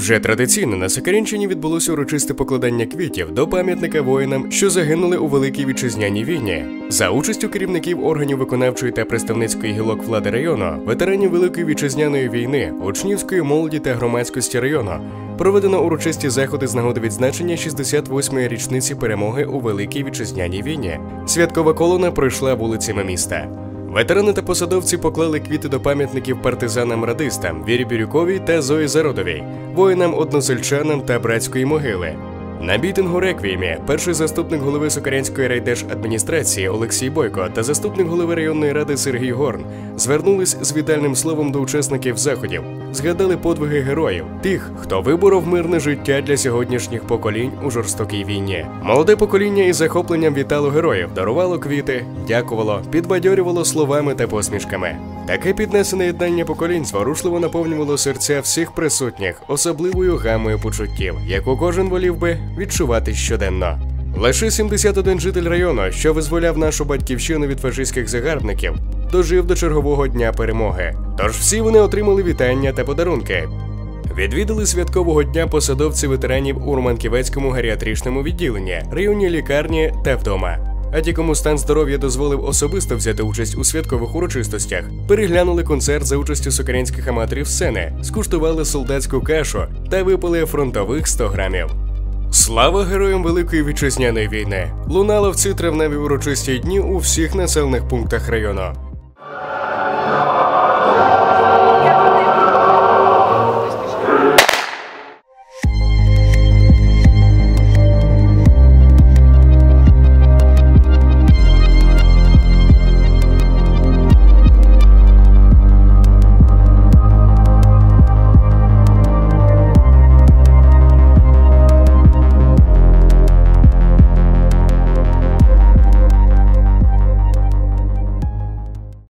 Вже традиційно на Сокирянщині відбулося урочисте покладання квітів до пам'ятника воїнам, що загинули у Великій Вітчизняній війні. За участю керівників органів виконавчої та представницької гілок влади району, ветеранів Великої Вітчизняної війни, учнівської молоді та громадськості району, проведено урочисті заходи з нагоди відзначення 68-ї річниці перемоги у Великій Вітчизняній війні. Святкова колона пройшла вулицями міста. Ветерани та посадовці поклали квіти до пам'ятників партизанам-радистам Вірі Бірюковій та Зої Зародовій, воїнам-односельчанам та братської могили. На мітингу-реквіємі перший заступник голови Сокирянської райдержадміністрації Олексій Бойко та заступник голови районної ради Сергій Горн звернулись з вітальним словом до учасників заходів, згадали подвиги героїв, тих, хто виборов мирне життя для сьогоднішніх поколінь у жорстокій війні. Молоде покоління із захопленням вітало героїв, дарувало квіти, дякувало, підбадьорювало словами та посмішками. Таке піднесене єднання поколінь зворушливо наповнювало серця всіх присутніх особливою гамою почуттів, яку кожен волів би відчувати щоденно. Лише 71 житель району, що визволяв нашу батьківщину від фашистських загарбників, дожив до чергового дня перемоги. Тож всі вони отримали вітання та подарунки. Відвідали святкового дня посадовці ветеранів у Романківецькому геріатричному відділенні, районній лікарні та вдома. А ті, кому стан здоров'я дозволив особисто взяти участь у святкових урочистостях, переглянули концерт за участю сокирянських аматорів сцени, скуштували солдатську кашу та випили фронтових 100 грамів. Слава героям Великої Вітчизняної війни! Лунало в ці травневі урочисті дні у всіх населених пунктах району.